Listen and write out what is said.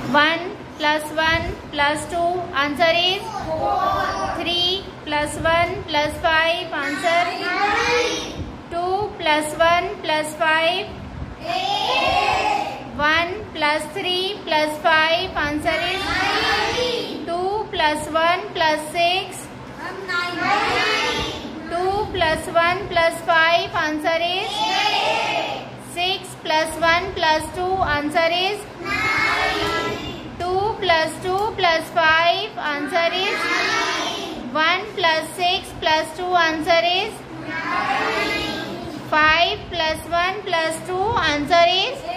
1 plus 1 plus 2, answer is 3 plus 1 plus 5, answer 2 plus 1 plus 5, 1 plus 3 plus 5, answer is 2 plus 1 plus 6, 2 plus 1 plus 5, answer is 6 plus 1 plus 2, answer is 2 plus 2 plus 5, answer is 1 plus 6 plus 2, answer is 5 plus 1 plus 2, answer is